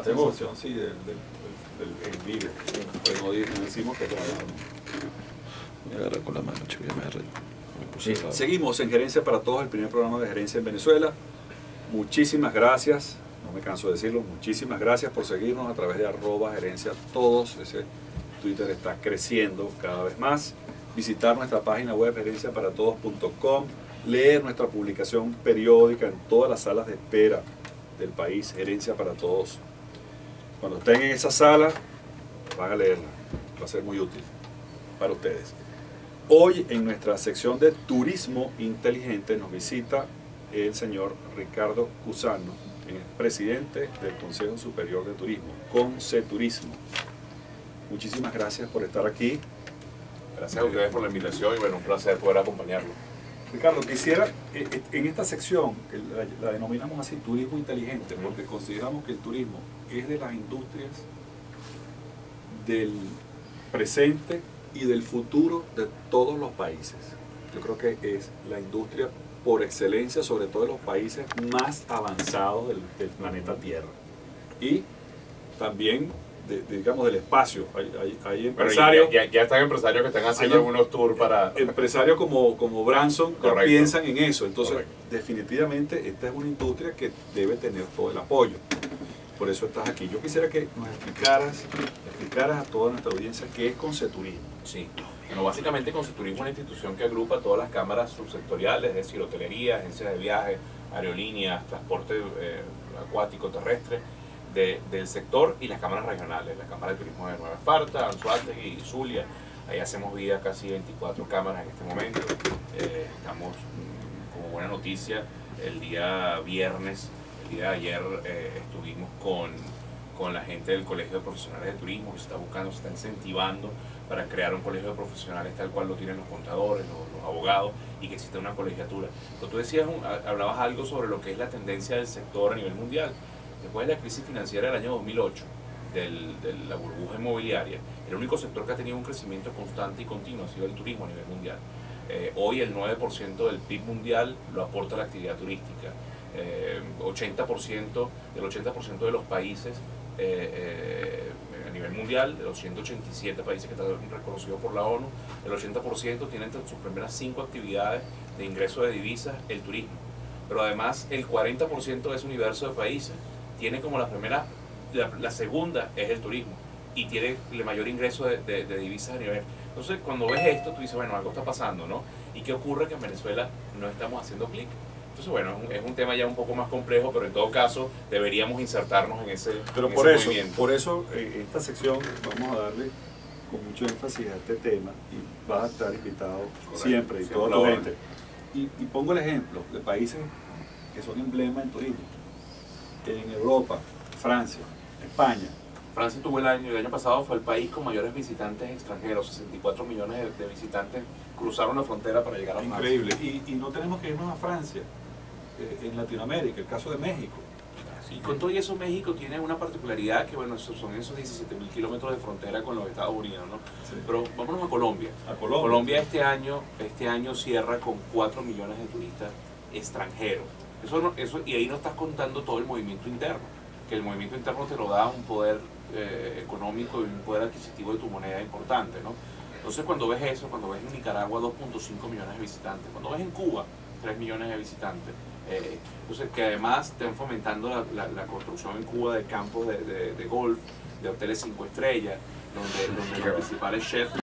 sensación, sí, del envidia. Pues no decimos que Me agarré con la mano, chico, ya me agarré. Seguimos en Gerencia para Todos, el primer programa de gerencia en Venezuela. Muchísimas gracias, no me canso de decirlo, muchísimas gracias por seguirnos a través de @gerenciatodos. Ese Twitter está creciendo cada vez más. Visitar nuestra página web gerenciaparatodos.com, leer nuestra publicación periódica en todas las salas de espera del país, Gerencia para Todos. Cuando estén en esa sala, van a leerla, va a ser muy útil para ustedes. Hoy en nuestra sección de Turismo Inteligente nos visita el señor Ricardo Cusano, quien es presidente del Consejo Superior de Turismo, Conceturismo. Muchísimas gracias por estar aquí. Gracias a ustedes por la invitación y bueno, un placer poder acompañarlo. Ricardo, quisiera, en esta sección, la denominamos así, Turismo Inteligente, porque consideramos que el turismo es de las industrias del presente y del futuro de todos los países. Yo creo que es la industria por excelencia, sobre todo de los países más avanzados del planeta Tierra. Y también, digamos, del espacio. Hay empresarios... Ya están empresarios que están haciendo algunos tours para... Empresarios como Branson que piensan en eso. Entonces, correcto, definitivamente, esta es una industria que debe tener todo el apoyo. Por eso estás aquí. Yo quisiera que nos explicaras a toda nuestra audiencia qué es Conceturismo. Sí. Bueno, básicamente Conceturismo es una institución que agrupa todas las cámaras subsectoriales, es decir, hotelería, agencias de viaje, aerolíneas, transporte acuático, terrestre, del sector, y las cámaras regionales, la Cámara de Turismo de Nueva Esparta, Anzoátegui y Zulia. Ahí hacemos vida casi 24 cámaras en este momento. Estamos, como buena noticia, el día viernes, el día de ayer, estuvimos con la gente del Colegio de Profesionales de Turismo, que se está buscando, se está incentivando para crear un colegio de profesionales tal cual lo tienen los contadores, los abogados, y que exista una colegiatura. Pero tú decías, hablabas algo sobre lo que es la tendencia del sector a nivel mundial. Después de la crisis financiera del año 2008, de la burbuja inmobiliaria, el único sector que ha tenido un crecimiento constante y continuo ha sido el turismo a nivel mundial. Hoy el 9% del PIB mundial lo aporta la actividad turística. 80% de los países a nivel mundial, de los 187 países que están reconocidos por la ONU, el 80% tienen entre sus primeras 5 actividades de ingreso de divisas el turismo. Pero además el 40% de ese universo de países tiene como la segunda es el turismo, y tiene el mayor ingreso de divisas a nivel. Entonces cuando ves esto tú dices, bueno, algo está pasando, ¿no? ¿Y qué ocurre? Que en Venezuela no estamos haciendo clic. Entonces, bueno, es un tema ya un poco más complejo, pero en todo caso deberíamos insertarnos en ese movimiento. Por eso, en esta sección vamos a darle con mucho énfasis a este tema y vas a estar invitado siempre y toda tu gente. Y pongo el ejemplo de países que son emblema en turismo. En Europa, Francia, España. Francia tuvo el año pasado, fue el país con mayores visitantes extranjeros, 64 millones de visitantes cruzaron la frontera para llegar a Francia. Increíble, y no tenemos que irnos a Francia, en Latinoamérica, el caso de México. Y con todo eso México tiene una particularidad que, bueno, son esos 17.000 kilómetros de frontera con los Estados Unidos, ¿no? Sí. Pero vámonos a Colombia. Colombia este año cierra con 4 millones de turistas extranjeros. Y ahí no estás contando todo el movimiento interno, que el movimiento interno te lo da un poder económico y un poder adquisitivo de tu moneda importante, ¿no? Entonces cuando ves eso, cuando ves en Nicaragua 2.5 millones de visitantes, cuando ves en Cuba 3 millones de visitantes, entonces que además estén fomentando la construcción en Cuba de campos de golf, de hoteles 5 estrellas, donde los principales chefs